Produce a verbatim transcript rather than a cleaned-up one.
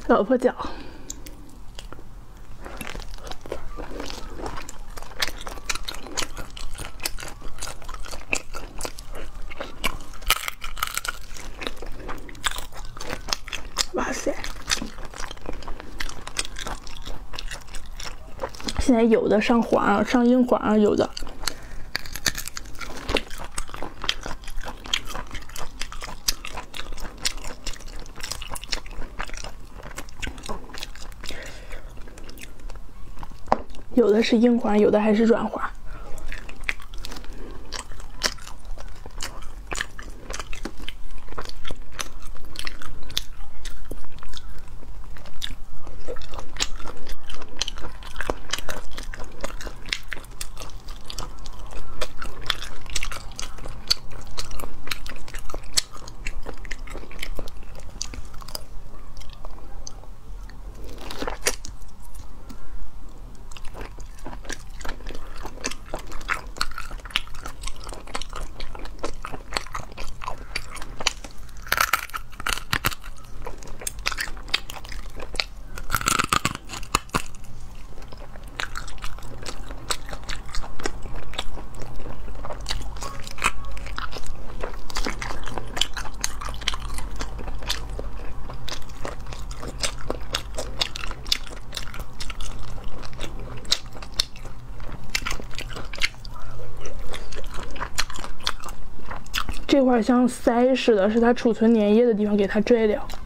老婆脚。 哇塞！现在有的上黄，上硬黄，有的。有的是硬黄，有的还是软黄。 这块像腮似的，是它储存粘液的地方，给它摘掉。